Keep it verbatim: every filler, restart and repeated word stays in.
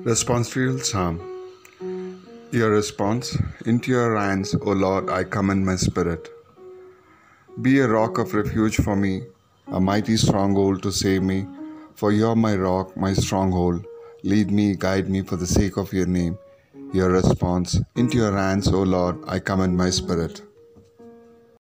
Responsorial Psalm. Your response: Into your hands, O Lord, I commend my spirit. Be a rock of refuge for me, a mighty stronghold to save me. For you are my rock, my stronghold. Lead me, guide me for the sake of your name. Your response: Into your hands, O Lord, I commend my spirit.